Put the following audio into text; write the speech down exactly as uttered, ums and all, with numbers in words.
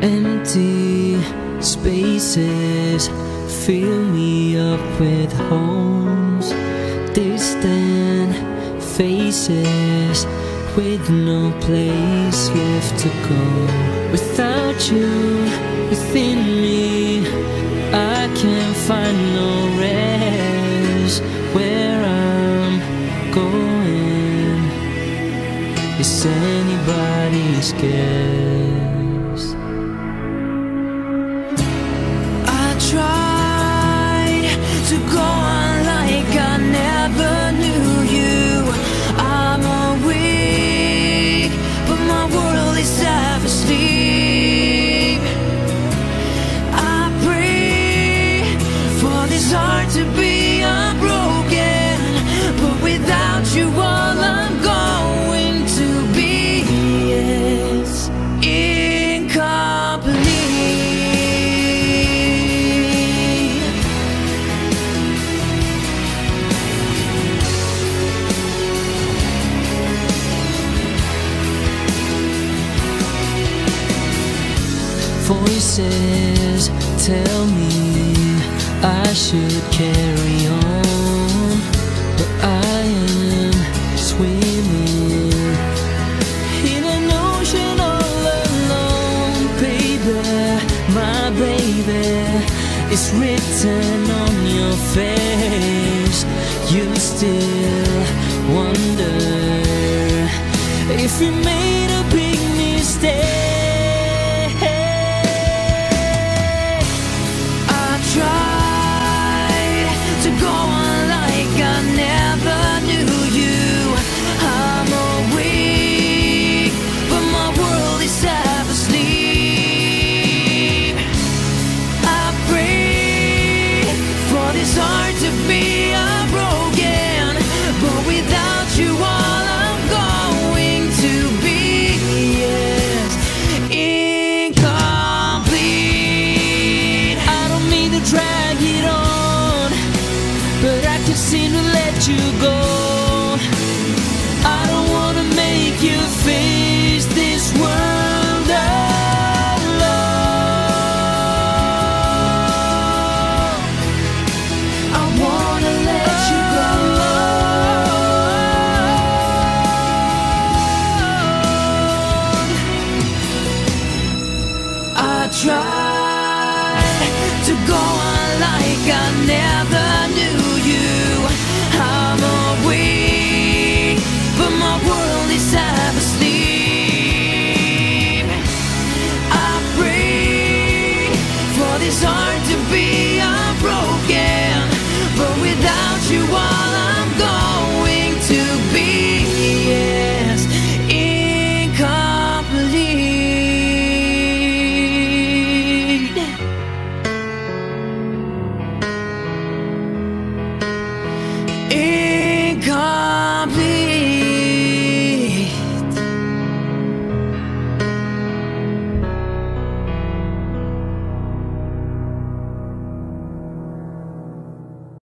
Empty spaces fill me up with holes. Distant faces with no place left to go. Without you within me, I can't find no rest. Where I'm going is anybody's guess. I tried to go on like I never knew you. I'm awake, but my world is half asleep. I pray for this heart to be unbroken, but without you all I'm going to be is incomplete. Voices tell me I should carry on, but I am swimming in an ocean all alone. Baby, my baby, it's written on your face. You still wonder if you made a big mistake. Tried to go on like I never knew you. I'm awake, but my world is half asleep. I pray for this heart to be unbroken, but without you all I'm going to be is incomplete. I don't mean to drag it on, but I can't seem to let you go. I don't wanna make you face this world alone. I wanna let you go. I tried to go on like I never knew you. I'm awake, but my world is half asleep. I pray for this heart to be unbroken, but without you all I'm going to be is incomplete. Incomplete.